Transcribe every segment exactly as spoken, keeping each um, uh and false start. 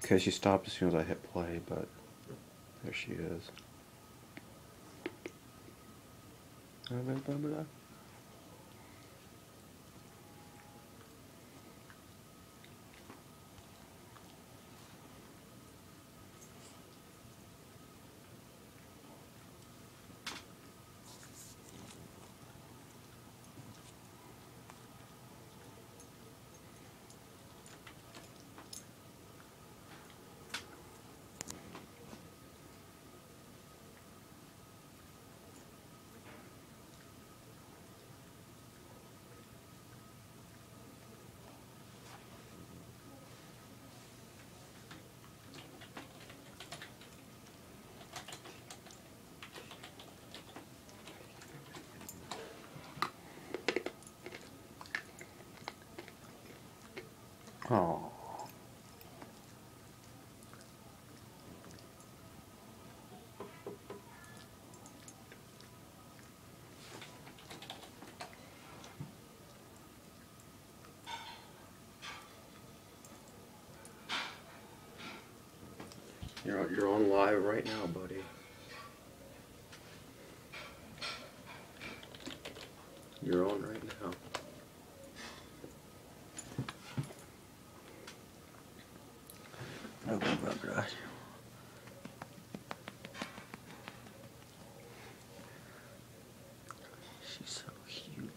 Okay, she stopped as soon as I hit play, but there she is. Oh. You're you're on live right now, buddy. You're on right now. Oh my gosh. She's so cute.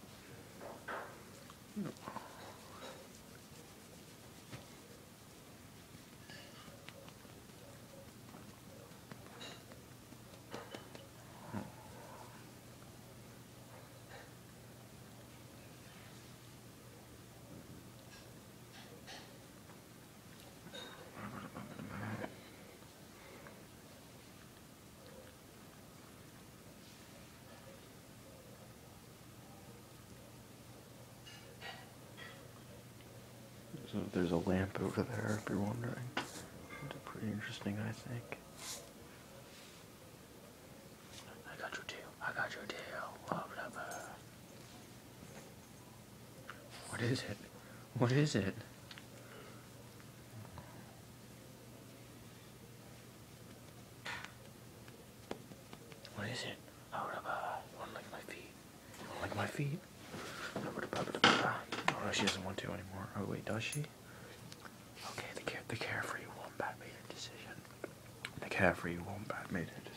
So there's a lamp over there, if you're wondering. It's pretty interesting, I think. I got your tail. I got your tail. Oh, what is it? What is it? What is it? Oh, you want to lick my feet? You want to lick my feet? Oh, she doesn't want to anymore. Oh, wait, does she? Okay, the, care the carefree wombat made a decision. The carefree wombat made a decision.